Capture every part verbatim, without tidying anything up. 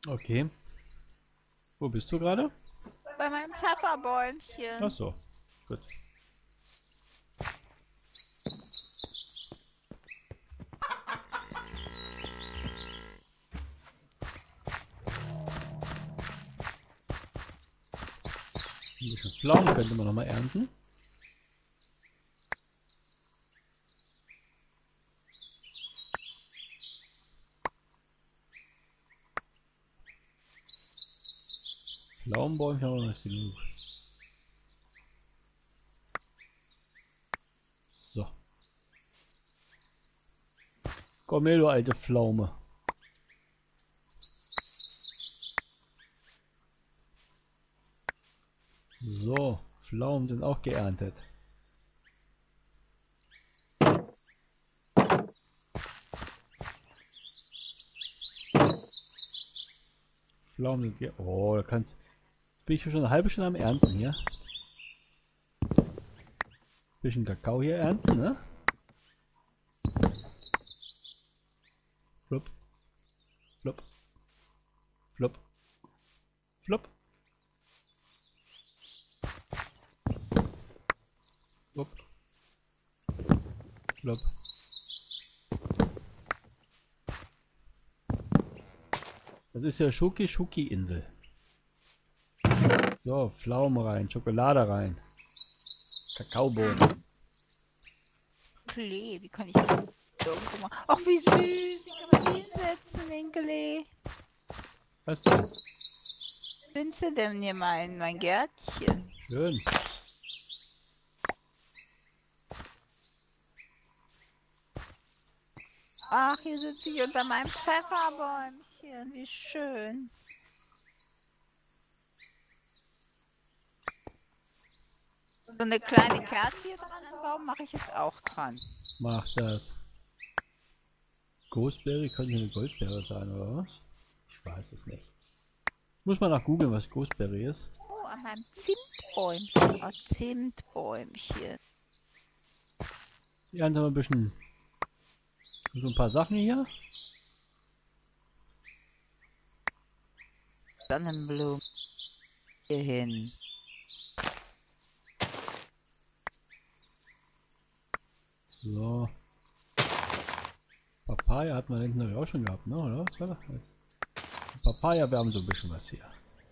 Okay. Wo bist du gerade? Bei meinem Ach Pfefferbäumchen. so. Gut. Ein bisschen Pflaumen könnte man noch mal ernten. Pflaumenbäumchen haben wir noch nicht genug. So. Komm her, du alte Pflaume. So. Pflaumen sind auch geerntet. Pflaumen sind ge Oh, da kannst. Jetzt bin ich schon eine halbe Stunde am Ernten hier. Bisschen Kakao hier ernten, ne? Flupp, flupp, flupp, flupp, flupp, flupp. Das ist ja Schoki-Schoki-Insel. So, Pflaumen rein, Schokolade rein. Kakaobohnen. Klee, wie kann ich das irgendwo machen? Ach, wie süß. Ich kann mich hinsetzen, Inkele. Was denn? Findest du denn hier mein, mein Gärtchen? Schön. Ach, hier sitze ich unter meinem Pfefferbäumchen. Wie schön. So eine kleine Kerze hier dran anbauen, mache ich jetzt auch dran. Mach das. Ghostberry könnte eine Goldbeere sein, oder was? Ich weiß es nicht. Muss man nach googeln, was Ghostberry ist. Oh, an meinem Zimtbäumchen. Oh, Zimtbäumchen. Hier haben wir ein bisschen so ein paar Sachen hier. Sonnenblumen. Hier hin. So. Papaya hat man hinten auch schon gehabt, ne? Oder? Was war das? Papaya, wir haben so ein bisschen was hier.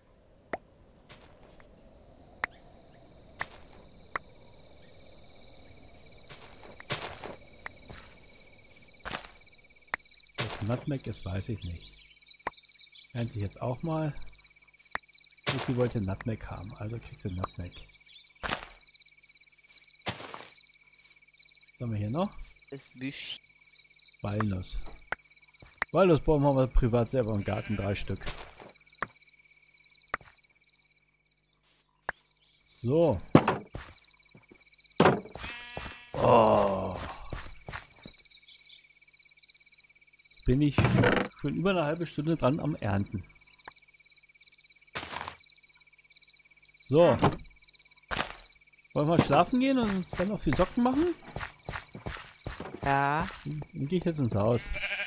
Was Nutmeg ist, weiß ich nicht. Ernte ich jetzt auch mal. Sie wollte Nutmeg haben, also kriegt sie Nutmeg. Was haben wir hier noch? Das Büschchen. Walnuss. Walnussbaum haben wir privat selber im Garten, drei Stück. So. Oh. Jetzt bin ich schon über eine halbe Stunde dran am Ernten. So. Wollen wir schlafen gehen und uns dann noch viel Socken machen? Ja, Dann gehe ich jetzt ins Haus.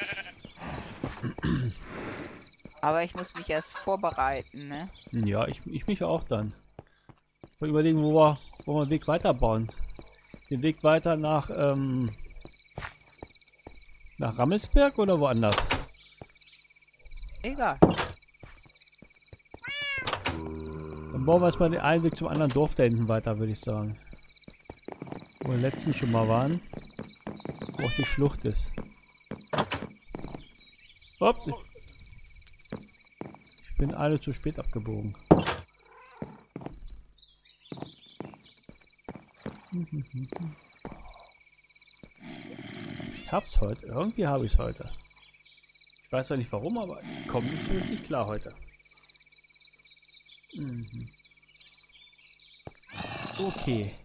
aber ich muss mich erst vorbereiten, ne? Ja, ich, ich mich auch dann. Mal überlegen, wo wir, wo wir den Weg weiterbauen. Den Weg weiter nach, ähm, nach Rammelsberg oder woanders? Egal. Dann bauen wir erstmal den einen Weg zum anderen Dorf da hinten weiter, würde ich sagen. Wo wir letztens schon mal waren. Wo auch die Schlucht ist. Ups, ich, ich bin alle zu spät abgebogen. Ich hab's heute. Irgendwie habe ich es heute. Ich weiß zwar nicht warum, aber ich komme nicht so richtig klar heute. Mhm. Okay.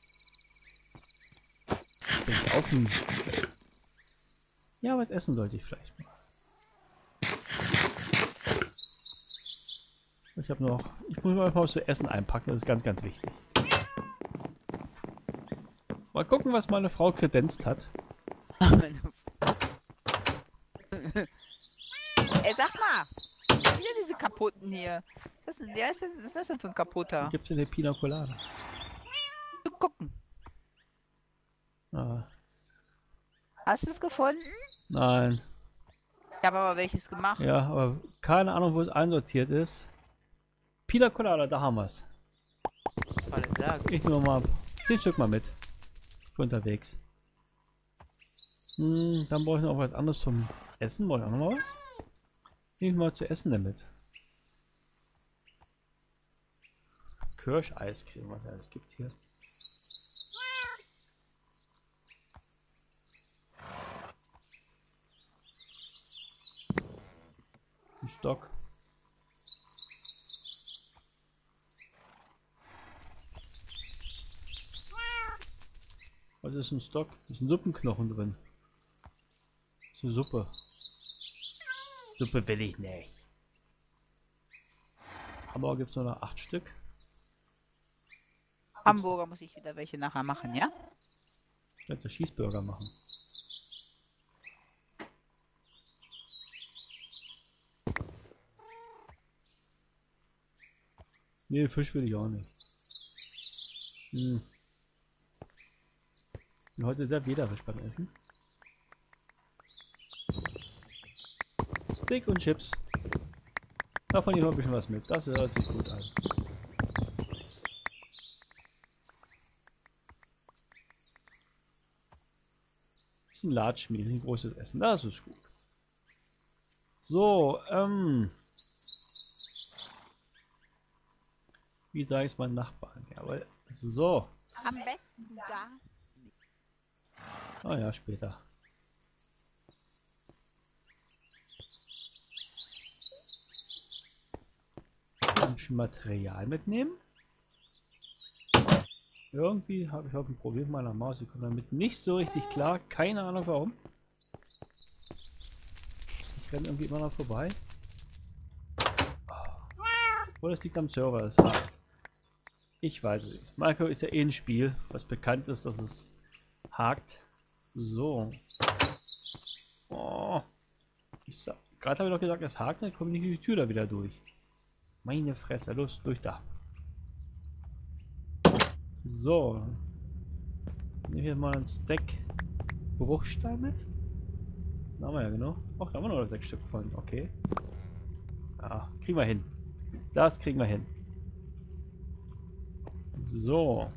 Ich bin offen. Ja, was essen sollte ich vielleicht mal. Ich habe noch. Ich muss mal was zu essen einpacken, das ist ganz, ganz wichtig. Mal gucken, was meine Frau kredenzt hat. Ey, sag mal, Wieder diese kaputten hier. Was ist, wer ist das, was ist das denn für ein kaputter? Gibt's in der Pina Colada? Zu gucken. Ah, Hast du es gefunden? nein. Ich habe aber welches gemacht. Ja, aber keine Ahnung, wo es einsortiert ist. Pina Colada, da haben wir's. Tolle Sache. Ich nehme mal zehn Stück mal mit. Für unterwegs. Hm, dann brauche ich noch was anderes zum Essen. Brauche ich auch noch mal was? Nehme ich mal zu essen damit. Kirscheiscreme, was es gibt hier. Ein Stock. Was ist ein Stock? Da ist ein Suppenknochen drin. Das ist eine Suppe. Suppe will ich nicht. Aber gibt es nur noch acht Stück. Hamburger muss ich wieder welche nachher machen, ja? Ich werde Schießburger machen. Nee, Fisch will ich auch nicht. Hm. Und heute sehr wählerisch beim Essen. Steak und Chips. Davon nehme ich ein bisschen was mit. Das hört sich gut an. Das ist ein Latschmehl, ein großes Essen. Das ist gut. So, ähm. Wie sage ich es meinen Nachbarn? Jawohl. So. Am besten du da. Ah ja, später. Ein bisschen Material mitnehmen. Irgendwie habe ich heute ein Problem mit meiner Maus. Ich komme damit nicht so richtig klar. Keine Ahnung warum. Ich renne irgendwie immer noch vorbei. Oder es liegt am Server. Das hakt. Ich weiß es nicht. Minecraft ist ja eh ein Spiel, was bekannt ist, dass es hakt. So. Oh. Ich sag, gerade habe ich doch gesagt, es hakt, dann komme ich nicht die Tür da wieder durch. Meine Fresse, los, durch da. So. Nehme ich jetzt mal ein Stack Bruchstein mit. Da haben wir ja genau. Ach, da haben wir noch sechs Stück von. Okay. Ja, kriegen wir hin. Das kriegen wir hin. So.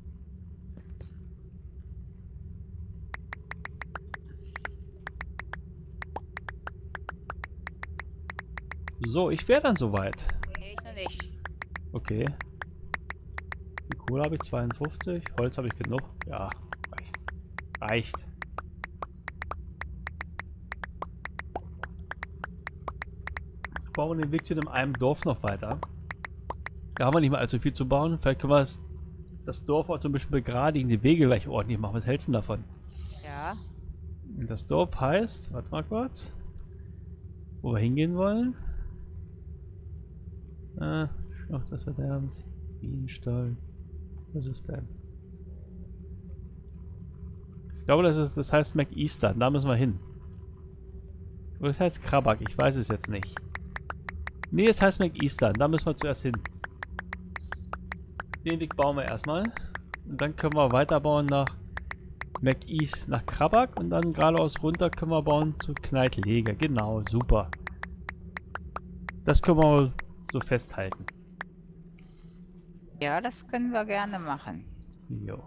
So, ich wäre dann soweit. Nee, ich noch nicht. Okay. Die Kohle habe ich zweiundfünfzig. Holz habe ich genug. Ja, reicht. Reicht. Bauen den Weg zu dem einen Dorf noch weiter. Da haben wir nicht mehr allzu viel zu bauen. Vielleicht können wir das, das Dorf auch so ein bisschen begradigen, die Wege gleich ordentlich machen. Was hältst du denn davon? Ja. Das Dorf heißt, warte mal kurz, wo wir hingehen wollen. Ah, ach, das verdammt. Bienenstall. Was ist denn? Ich glaube, das ist, das heißt McEastern. Da müssen wir hin. Oder das heißt Krabak. Ich weiß es jetzt nicht. Nee, es heißt McEastern. Da müssen wir zuerst hin. Den Weg bauen wir erstmal. Und dann können wir weiterbauen nach McEast, nach Krabak. Und dann geradeaus runter können wir bauen zu Kneitlege. Genau, super. Das können wir so festhalten. Ja, das können wir gerne machen. Jo.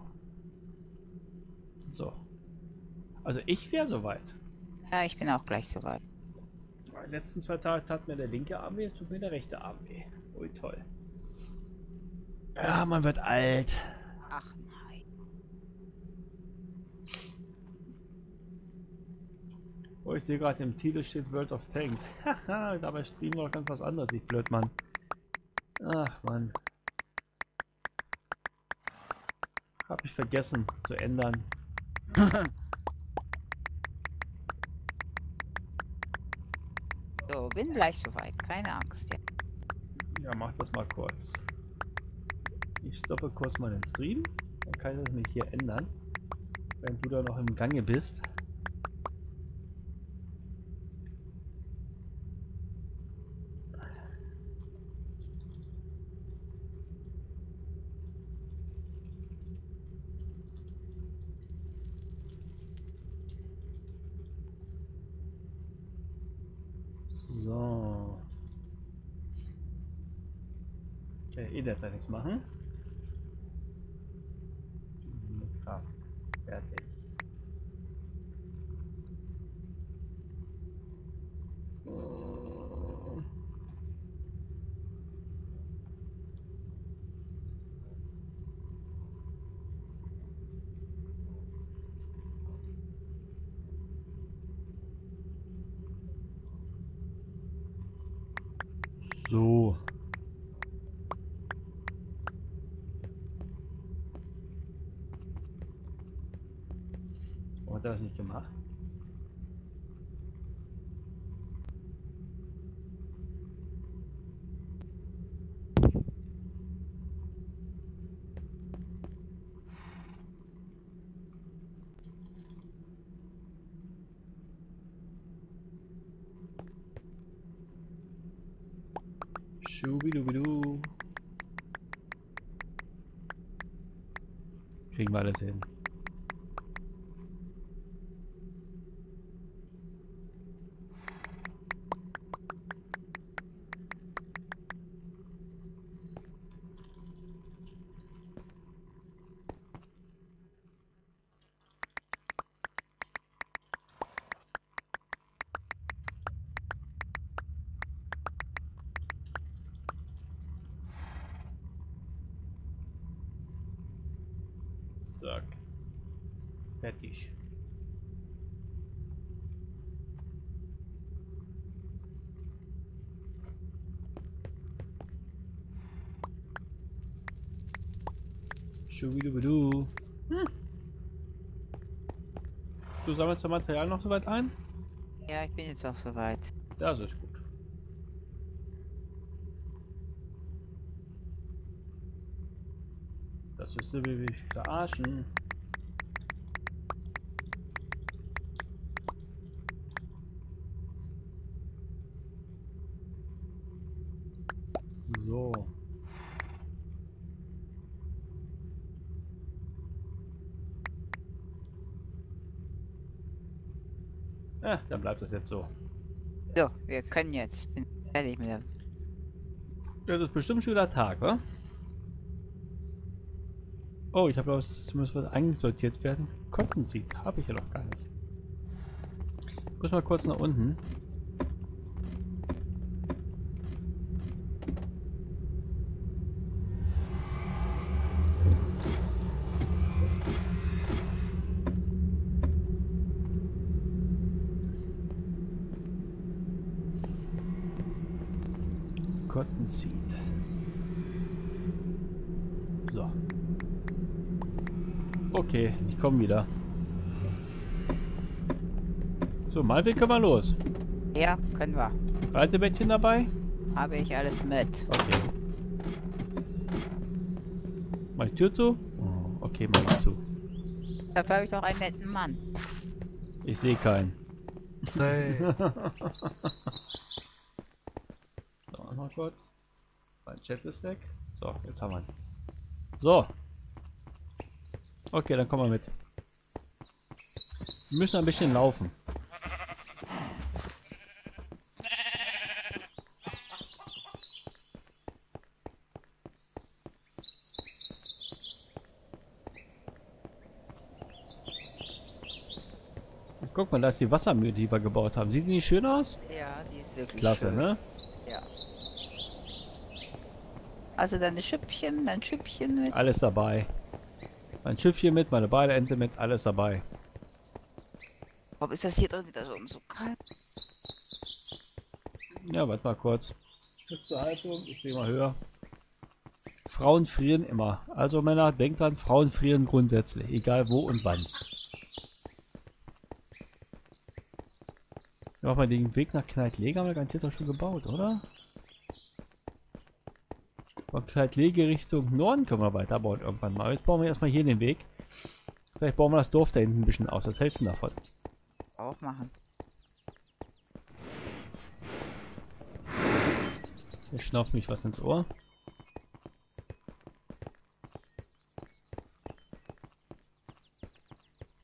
So. Also ich wäre soweit. Ja, ich bin auch gleich soweit. Die letzten zwei Tage tat mir der linke Arm weh, jetzt tut mir der rechte Arm weh. Ui, toll. Ja, man wird alt. Ach nein. Oh, ich sehe gerade im Titel steht World of Tanks. Haha, dabei streamen wir ganz was anderes. Ich blöd, Mann. Ach, Mann. Hab ich vergessen zu ändern. So, bin gleich soweit. Keine Angst. Ja. Ja, mach das mal kurz. Ich stoppe kurz mal den Stream. Dann kann ich das mich hier ändern. Während du da noch im Gange bist. So. Okay, eh derzeit nichts machen. Kraft. Fertig. So. Warum hat er das nicht gemacht? Schubidubidu. Kriegen wir alles hin. Zack. Fertig. Schubidubidu. Hm. Du sammelst das Material noch soweit ein? Ja, ich bin jetzt auch soweit. Das ist gut. Das ist so wie mich verarschen. So. Ja, dann bleibt das jetzt so. So, wir können jetzt. Bin fertig mit dem. Ja, das ist bestimmt schon wieder Tag, wa? Oh, ich habe was, muss was eingesortiert werden. Kontensieg habe ich ja noch gar nicht. Ich muss mal kurz nach unten. Cottonseed. So. Okay, ich komme wieder. So, Malweg, können wir los. Ja, können wir. Reisebettchen dabei? Habe ich alles mit. Okay. Mach ich Tür zu? Oh, okay, mach ich zu. Dafür habe ich doch einen netten Mann. Ich sehe keinen. Nee. So, noch mal kurz. Mein Chat ist weg. So, jetzt haben wir ihn. So. Okay, dann kommen wir mit. Wir müssen ein bisschen laufen. Guck mal, da ist die Wassermühle, die wir gebaut haben. Sieht die nicht schön aus? Ja, die ist wirklich Klasse, schön. ne? Ja. Also deine Schüppchen, dein Schüppchen mit. Alles dabei. Mein Schiffchen mit, meine beide Ente mit, alles dabei. Warum ist das hier drin wieder so, so kalt? Ja, warte mal kurz. Zur Haltung, ich gehe mal höher. Frauen frieren immer. Also Männer, denkt dran, Frauen frieren grundsätzlich, egal wo und wann. Ja, mal den Weg nach Kneitlege haben wir garantiert doch schon gebaut, oder? Von Kneitlege Richtung Norden können wir weiterbauen irgendwann mal. Jetzt bauen wir erstmal hier den Weg. Vielleicht bauen wir das Dorf da hinten ein bisschen aus. Was hältst du davon? Auch machen. Jetzt schnauft mich was ins Ohr.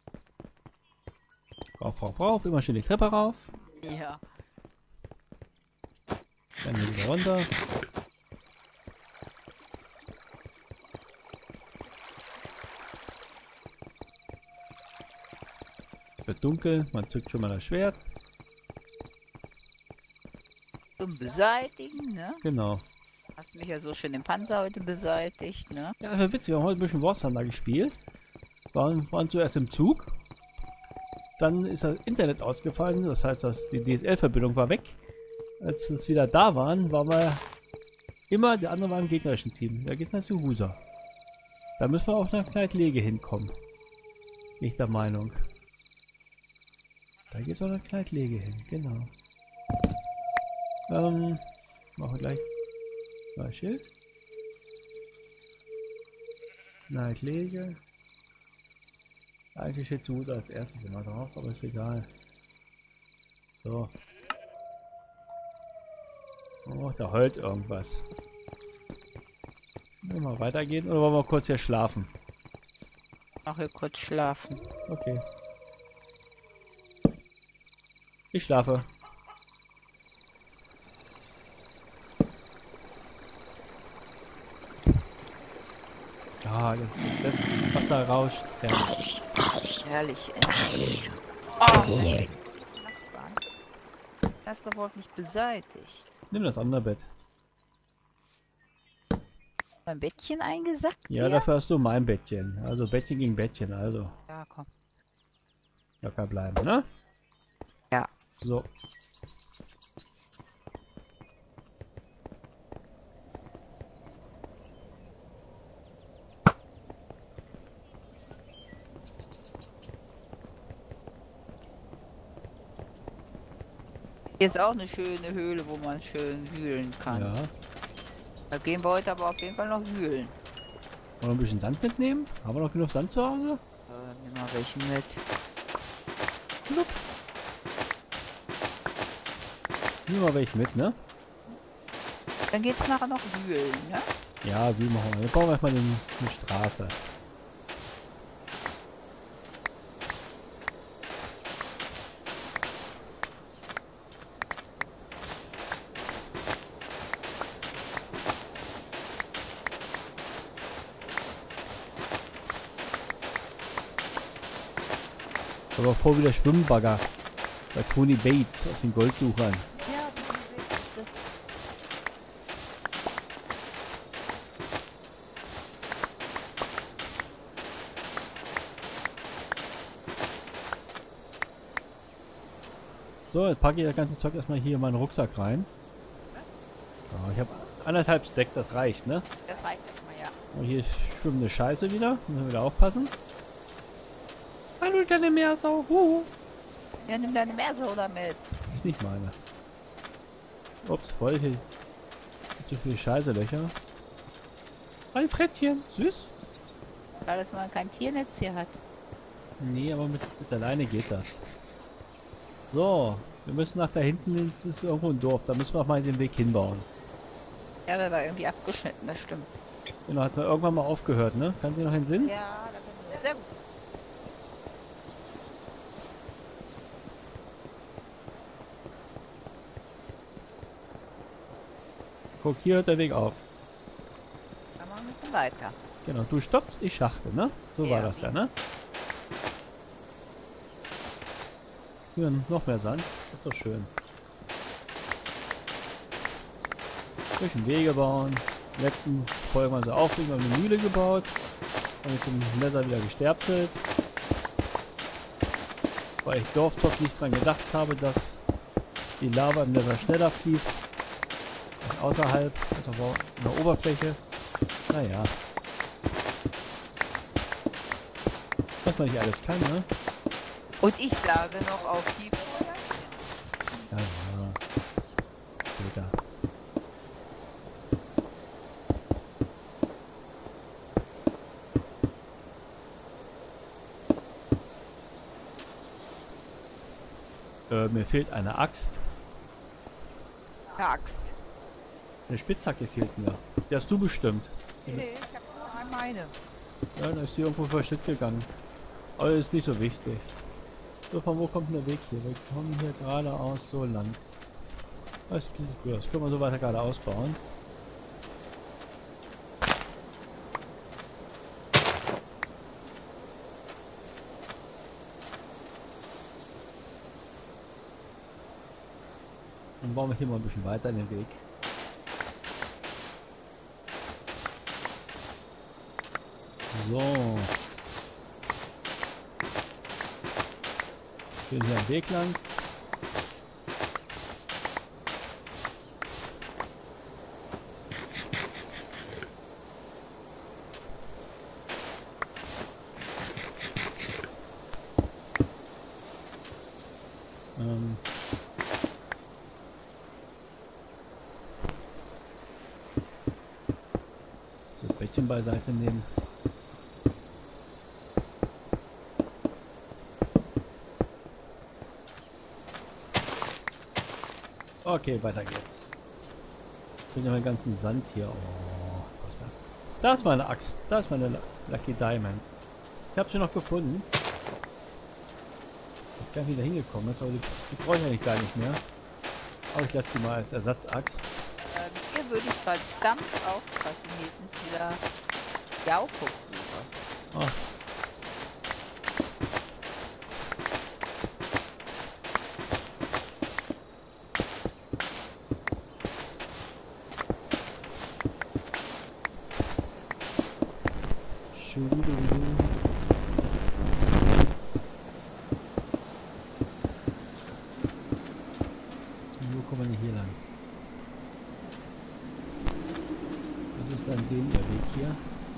Rauf, rauf, rauf. Immer schön die Treppe rauf. Ja. Dann hier wieder runter. Es wird dunkel, man zückt schon mal das Schwert. Zum Beseitigen, ne? Genau. Hast mich ja so schön den Panzer heute beseitigt, ne? Ja, das war witzig, wir haben heute ein bisschen War Thunder gespielt. Waren, waren zuerst im Zug. Dann ist das Internet ausgefallen, das heißt, dass die D S L-Verbindung war weg. Als es wieder da waren, waren wir immer, der andere war im gegnerischen Team. Der Gegner ist User. Da müssen wir auch nach Kneitlege hinkommen. Bin ich der Meinung. Da geht es auch nach Kneitlege hin, genau. Ähm, machen wir gleich mal Schild. Kneitlege. Eigentlich steht User als erstes immer drauf, aber ist egal. So. Oh, da heult irgendwas. Wollen wir mal weitergehen oder wollen wir kurz hier schlafen? Noch hier kurz schlafen. Okay. Ich schlafe. Ah, das, das Wasser rauscht. Herrlich. Herrlich, endlich. Oh, Nachbarn. Das ist doch wohl nicht beseitigt. Nimm das andere Bett. Mein Bettchen eingesackt? Ja, hier? dafür hast du mein Bettchen. Also Bettchen gegen Bettchen, also. Ja, komm. Locker bleiben, ne? Ja. So. Hier ist auch eine schöne Höhle, wo man schön wühlen kann. Ja. Da gehen wir heute aber auf jeden Fall noch wühlen. Wollen wir ein bisschen Sand mitnehmen? Haben wir noch genug Sand zu Hause? Äh, nimm mal welchen mit. Flup. Nimm mal welche mit, ne? Dann geht's nachher noch wühlen, ne? Ja, wie machen wir? Wir bauen erstmal den, die Straße. Aber vor wie der Schwimmbagger bei Tony Bates aus den Goldsuchern. Ja, das... So, jetzt packe ich das ganze Zeug erstmal hier in meinen Rucksack rein. Ja, ich habe anderthalb Stacks, das reicht, ne? Das reicht erstmal, ja. Und hier schwimmt eine Scheiße wieder. Müssen wir wieder aufpassen. Hallo, deine Meersau. Huhu. Ja, nimm deine Meersäule damit. Ist nicht meine. Ups, voll hier. Zu viele Scheißelöcher. Ein Frettchen. Süß. Weil dass man kein Tiernetz hier hat. Nee, aber mit, mit der Leine geht das. So, wir müssen nach da hinten, es ist irgendwo ein Dorf, da müssen wir auch mal den Weg hinbauen. Ja, der war irgendwie abgeschnitten, das stimmt. Genau, hat man irgendwann mal aufgehört, ne? Kann sie noch einen Sinn? Ja, da können wir. Sehr gut. Guck, hier hört der Weg auf. Dann machen wir ein bisschen weiter. Genau, du stoppst, ich schachte, ne? So Ja, war das ja, ne? Hier noch mehr Sand, ist doch schön. Durch den Wege bauen. Letzten Folgen waren sie aufregend, wir haben eine Mühle gebaut. Und mit dem Messer wieder gesterpselt. Weil ich Dorftop nicht dran gedacht habe, dass die Lava im Nether schneller fließt. Als außerhalb, also in der Oberfläche. Naja. Was man nicht alles kann, ne? Und ich sage noch auf die Feuer. Ja, ja. Später. Äh, mir fehlt eine Axt. Axt. Eine Spitzhacke fehlt mir. Die hast du bestimmt. Nee, ich habe nur meine. Ja, dann ist die irgendwo verschütt gegangen. Aber ist nicht so wichtig. So, von wo kommt denn der Weg hier? Wir kommen hier geradeaus so lang. Das sieht gut aus. Können wir so weiter gerade ausbauen. Dann bauen wir hier mal ein bisschen weiter in den Weg. So. Schön hier am Weg lang. Ähm. Das Bettchen beiseite nehmen. Okay, weiter geht's. Ich bin ja den ganzen Sand hier. Oh, was ist das? Da ist meine Axt. Da ist meine Lucky Diamond. Ich habe sie noch gefunden. Ich weiß gar nicht, wie da hingekommen ist, aber die, die brauche ich eigentlich gar nicht mehr. Aber ich lasse die mal als Ersatzaxt. Ähm, hier würde ich verdammt aufpassen. Hier ist wieder Jauchkuckuck. Ach. Wo kommen wir denn hier lang? Was ist dann den der Weg hier?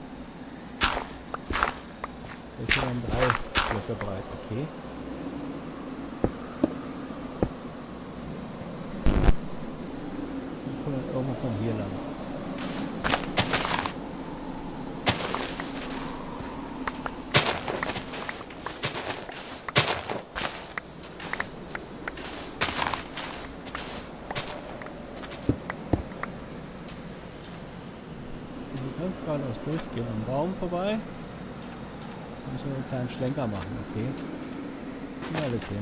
Der ist hier dann drei Blöcke breit, okay. Wir kommen dann irgendwo von hier lang. Ganz geradeaus durchgehen, am Baum vorbei. Da müssen wir einen kleinen Schlenker machen, okay. Ja, alles hin.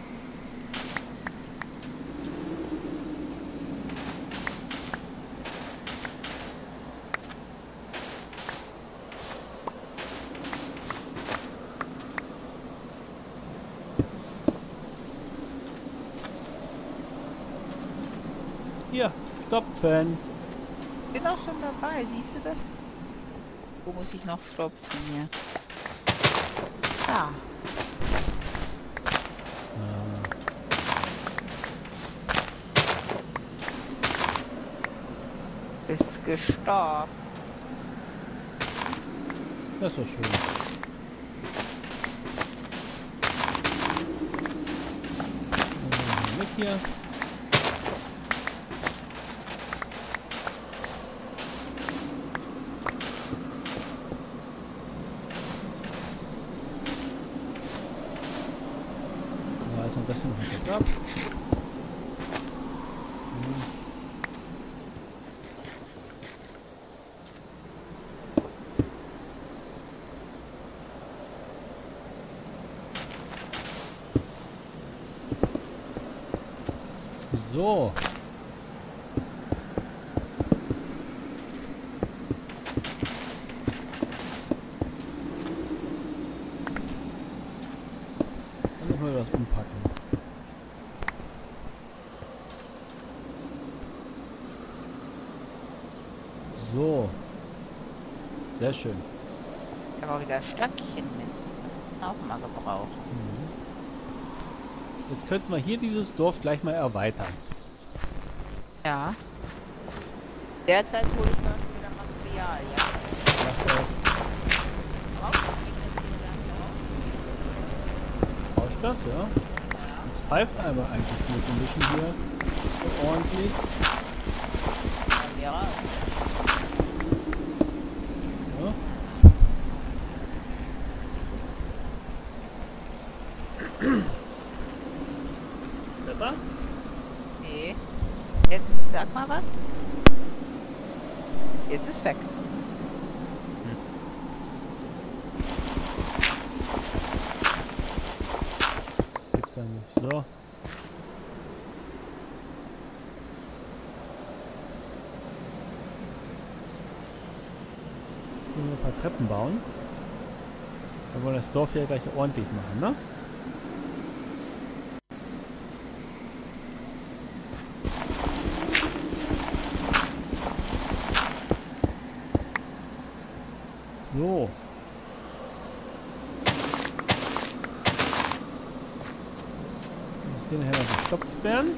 Hier, stopfen. Ich bin auch schon dabei, siehst du das? Wo muss ich noch stopfen hier? Da. Ah. Ist gestorben. Das ist doch schön. Mit hier. Das hier noch kurz ab. So. Dann müssen wir das umpacken. So. Sehr schön. Aber wieder Stöckchen mit. Auch mal gebrauchen. Mhm. Jetzt könnten wir hier dieses Dorf gleich mal erweitern. Ja. Derzeit hole ich mal schon wieder Material, ja. Was ist das? Rauscht das, ja? Das pfeift einmal eigentlich nur so ein bisschen hier. So ordentlich. Ja, ja. Ja. Besser? Nee. Jetzt sag mal was. Jetzt ist weg. Gibt's da nicht. So. paar Treppen bauen. Wir wollen das Dorf ja gleich ordentlich machen, ne? So. Muss hier nachher noch gestopft werden.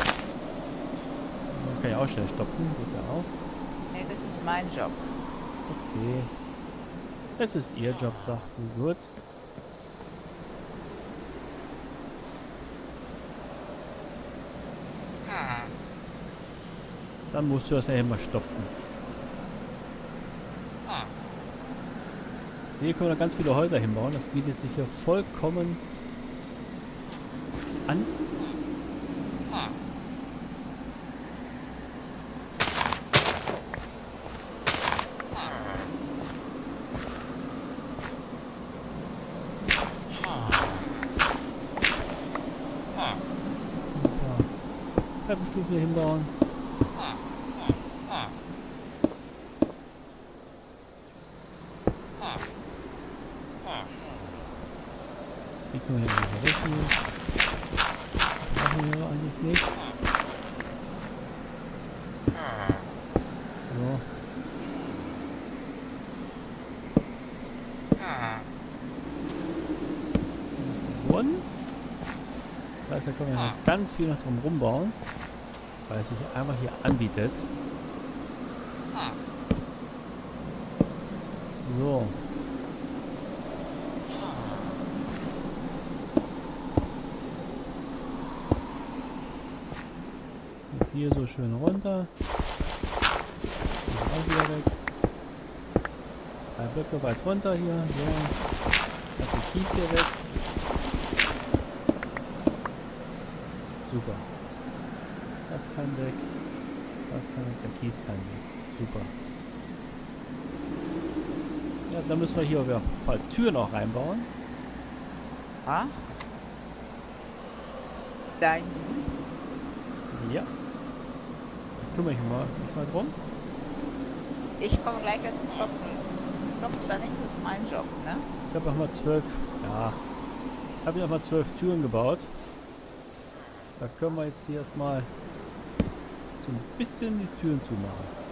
Man kann ja auch schnell stopfen, geht ja auch. Nee, das ist mein Job. Okay. Das ist ihr Job, sagt sie. Gut. Dann musst du das nachher mal stopfen. Hier können wir noch ganz viele Häuser hinbauen. Das bietet sich hier vollkommen an. Treppenstufen hier hinbauen. Die können wir hier mal wegnehmen. Brauchen wir eigentlich nicht. So. Das ist der Boden. Das heißt, da können wir noch ganz viel noch drum rumbauen, weil es sich einfach hier anbietet. So. Und hier so schön runter. Hier auch wieder weg. Drei Blöcke weit runter hier. So. Ganze Kies hier weg. Super. Das kann weg. Das kann weg. Der Kies kann weg. Super. Ja, dann müssen wir hier wieder ein paar Türen auch reinbauen. Ah? Dein Süß. Ja. Da kümmere ich mich mal, mich mal drum. Ich komme gleich jetzt zum Klopfen. Klopfen ist ja nicht, das ist mein Job, ne? Ich habe auch mal zwölf, ja, habe ich auch mal zwölf Türen gebaut. Da können wir jetzt hier erstmal so ein bisschen die Türen zumachen.